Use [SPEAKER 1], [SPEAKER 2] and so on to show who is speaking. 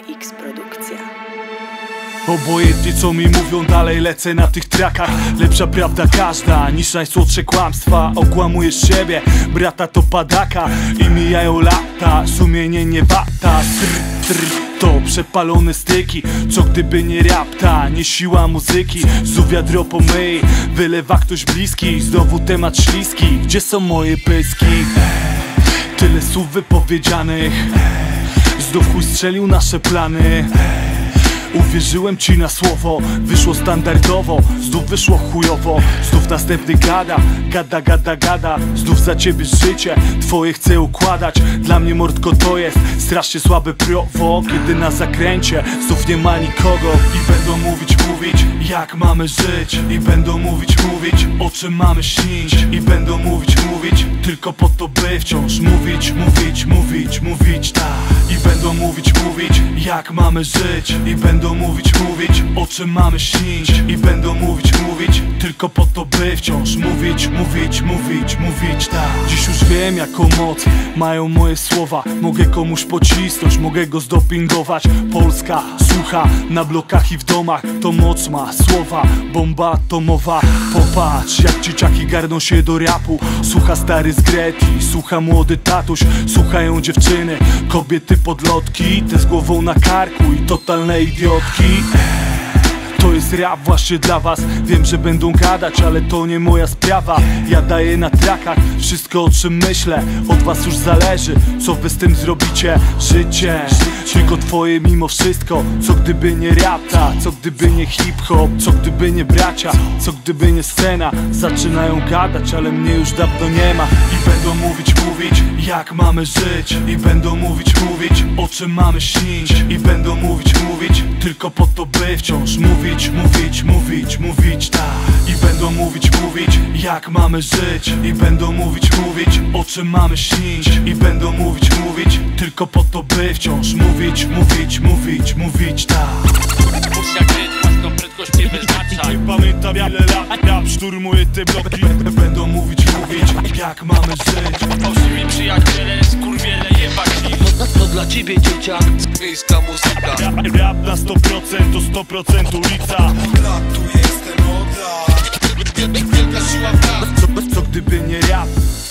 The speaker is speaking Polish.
[SPEAKER 1] X Produkcja.
[SPEAKER 2] Obojętnie co mi mówią, dalej lecę na tych trackach. Lepsza prawda każda niż najsłodsze kłamstwa. Okłamujesz siebie, brata to padaka. I mijają lata, sumienie nie wata. To przepalone styki, co gdyby nie rapta, nie siła muzyki. Znów wiadro pomyj, wylewa ktoś bliski. Znowu temat śliski, gdzie są moje pyski? Tyle słów wypowiedzianych, znów chuj strzelił nasze plany. Uwierzyłem ci na słowo, wyszło standardowo, znów wyszło chujowo. Znów następny gada, znów za ciebie życie twoje chcę układać. Dla mnie mordko to jest strasznie słabe prowo, kiedy na zakręcie znów nie ma nikogo. I będą mówić, jak mamy żyć. I będą mówić, o czym mamy śnić. I będą mówić, tylko po to by wciąż mówić tak. I będą mówić, jak mamy żyć. I będą mówić, o czym mamy śnić. I będą mówić, tylko po to by wciąż mówić tak. Dziś już wiem jaką moc mają moje słowa. Mogę komuś pocisnąć, mogę go zdopingować. Polska słucha na blokach i w domach. To moc ma słowa, bomba atomowa. Popatrz jak dzieciaki garną się do rapu. Słucha stary z Greti, słucha młody tatuś. Słuchają dziewczyny, kobiety podlotki, te z głową na karku i totalne idiotki. To jest rap właśnie dla was. Wiem, że będą gadać, ale to nie moja sprawa. Ja daję na trackach wszystko, o czym myślę. Od was już zależy, co wy z tym zrobicie. Życie tylko twoje mimo wszystko. Co gdyby nie rapta, co gdyby nie hip-hop, co gdyby nie bracia, co gdyby nie scena. Zaczynają gadać, ale mnie już dawno nie ma. I będą mówić, jak mamy żyć. I będą mówić, o czym mamy śnić. I będą mówić, tylko po to by wciąż mówić tak. I będą mówić, jak mamy żyć. I będą mówić, o czym mamy śnić. I będą mówić, tylko po to by wciąż mówić tak.
[SPEAKER 3] Puszcza gry, własną prędkość nie wyznacza.
[SPEAKER 2] Nie pamiętam ile lat rap szturmuje te bloki. Będą mówić, jak mamy żyć.
[SPEAKER 3] Fałszywi przyjaciele, skurwiele, jebać ich.
[SPEAKER 4] To dla ciebie dzieciak,
[SPEAKER 3] Miejska muzyka.
[SPEAKER 2] Rap na 100% to 100% ulica.
[SPEAKER 3] Od lat tu jestem, od lat. Wielka siła w nas.
[SPEAKER 2] Co gdyby nie rap?